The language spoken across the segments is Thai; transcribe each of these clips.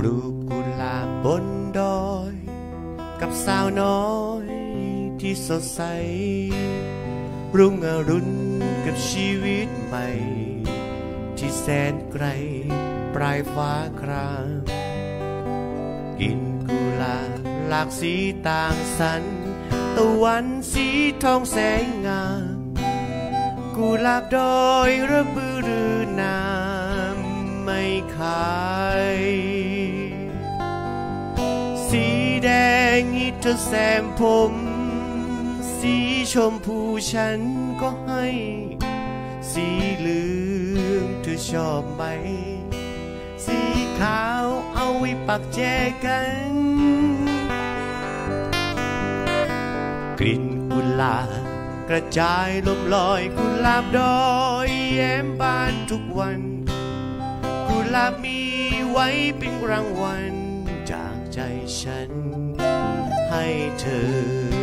ลูกกุหลาบบนดอยกับสาวน้อยที่สดใสรุ่งอรุณกับชีวิตใหม่ที่แสนไกลปลายฟ้าครามกินกุหลาบหลากสีต่างสรรตะวันสีทองแสงงามกุหลาบดอยระบือรือน้ำไม่ขายสีแดงฮิตแซมผมสีชมพูฉันก็ให้สีเหลืองเธอชอบไหมสีขาวเอาไว้ปักแจกันกลิ่นกุหลาบกระจายลมลอยกุหลาบดอยแย้มบานทุกวันกุหลาบมีไว้เป็นรางวัลจากใจฉันให้เธอ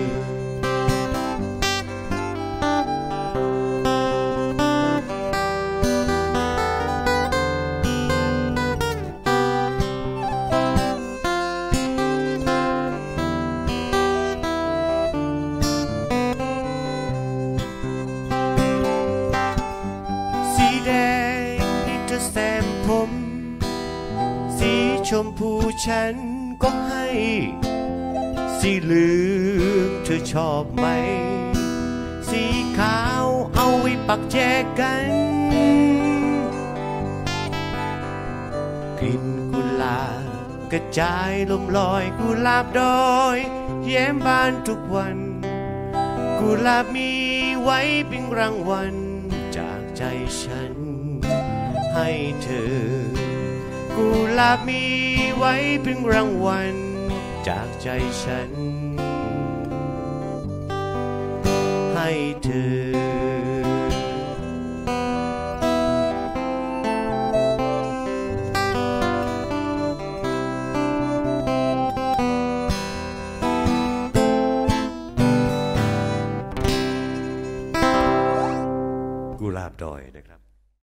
แซมผมสีชมพูฉันก็ให้สีเหลืองเธอชอบไหมสีขาวเอาไว้ปักแจกันกลิ่นกุหลาบกระจายลมลอยกุหลาบดอยแย้มบานทุกวันกุหลาบมีไว้เป็นรางวัลจากใจฉันให้เธอกุหลาบมีไว้เป็นรางวัลจากใจฉันให้เธอกุหลาบดอยนะครับ